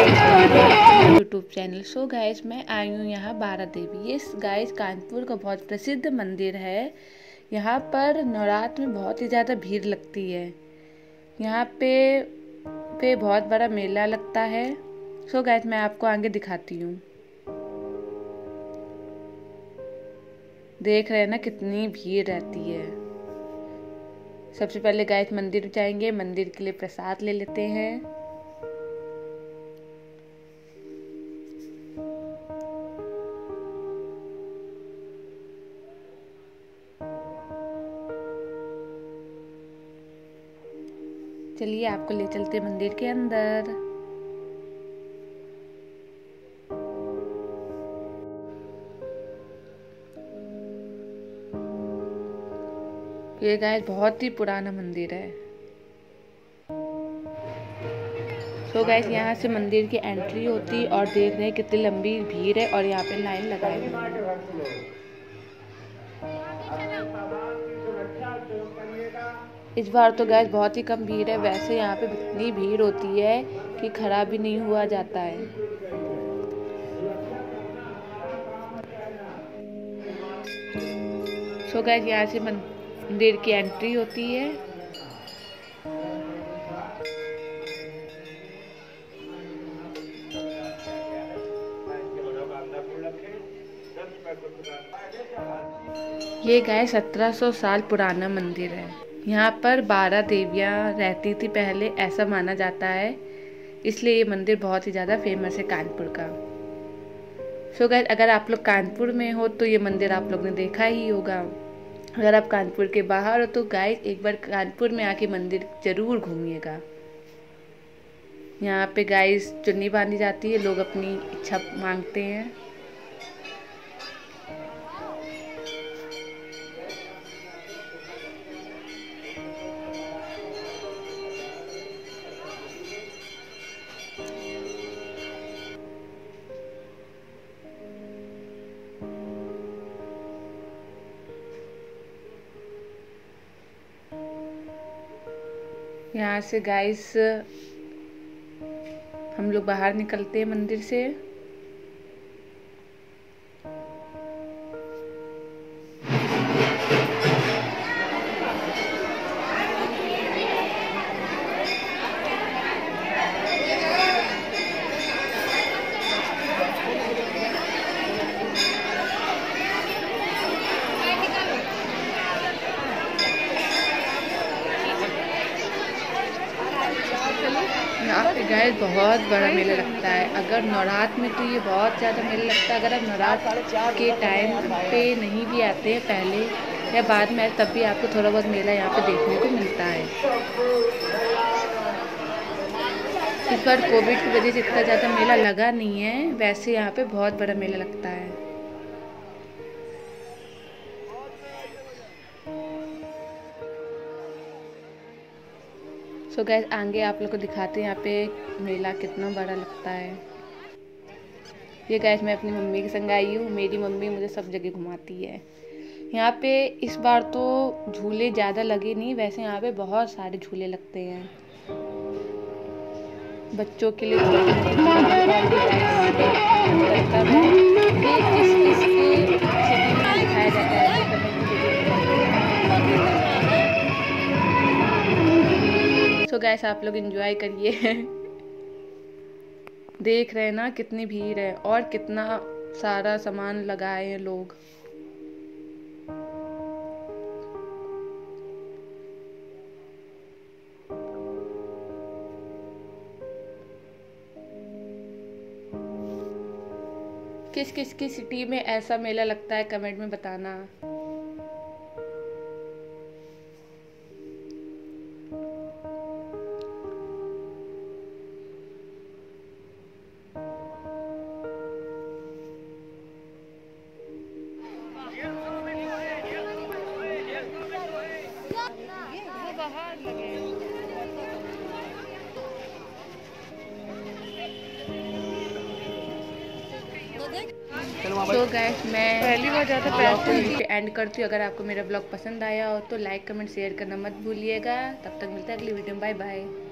YouTube channel. So guys मैं आई हूँ यहाँ बारा देवी। ये गाइस कानपुर का बहुत प्रसिद्ध मंदिर है। यहाँ पर नवरात्र में बहुत ही ज़्यादा भीड़ लगती है। यहाँ पे बहुत बड़ा मेला लगता है। सो गाइस मैं आपको आगे दिखाती हूँ। देख रहे हैं ना कितनी भीड़ रहती है। सबसे पहले गाइस मंदिर जाएंगे, मंदिर के लिए प्रसाद ले लेते हैं। चलिए आपको ले चलते मंदिर के अंदर। ये गाइस बहुत ही पुराना मंदिर है। सो गाइस यहाँ से मंदिर की एंट्री होती और देख रहे हैं कितनी लंबी भीड़ है और यहाँ पे लाइन लगाई हुई है। इस बार तो गाइस बहुत ही कम भीड़ है। वैसे यहाँ पे इतनी भीड़ होती है कि खड़ा भी नहीं हुआ जाता है। सो गाइस यहाँ से मंदिर की एंट्री होती है। ये गाइस 1700 साल पुराना मंदिर है। यहाँ पर 12 देवियाँ रहती थी पहले, ऐसा माना जाता है। इसलिए ये मंदिर बहुत ही ज़्यादा फेमस है कानपुर का। सो गाइस अगर आप लोग कानपुर में हो तो ये मंदिर आप लोग ने देखा ही होगा। अगर आप कानपुर के बाहर हो तो गाइस एक बार कानपुर में आके मंदिर जरूर घूमिएगा। यहाँ पे गाइस चुन्नी बांधी जाती है, लोग अपनी इच्छा मांगते हैं। यहाँ से गाइस हम लोग बाहर निकलते हैं मंदिर से। यहाँ पे गाइस बहुत बड़ा मेला लगता है। अगर नवरात्र में तो ये बहुत ज़्यादा मेला लगता है। अगर आप नवरात्र के टाइम पे नहीं भी आते हैं, पहले या बाद में, तब भी आपको थोड़ा बहुत मेला यहाँ पे देखने को मिलता है। इस बार कोविड की वजह से इतना ज़्यादा मेला लगा नहीं है। वैसे यहाँ पे बहुत बड़ा मेला लगता है। सो गाइस आगे आप लोग को दिखाते हैं यहाँ पे मेला कितना बड़ा लगता है। ये गाइस मैं अपनी मम्मी के संग आई हूँ। मेरी मम्मी मुझे सब जगह घुमाती है। यहाँ पे इस बार तो झूले ज़्यादा लगे नहीं, वैसे यहाँ पे बहुत सारे झूले लगते हैं। बच्चों के लिए दिखाया जाता है। तो गाइस आप लोग एंजॉय करिए। देख रहे हैं ना कितनी भीड़ है और कितना सारा सामान लगाए हैं लोग। किस किस की सिटी में ऐसा मेला लगता है कमेंट में बताना। तो गाइस मैं पहली बार ज़्यादा पैसे पे एंड करती हूँ। अगर आपको मेरा ब्लॉग पसंद आया हो तो लाइक कमेंट शेयर करना मत भूलिएगा। तब तक मिलता है अगली वीडियो में। Bye bye.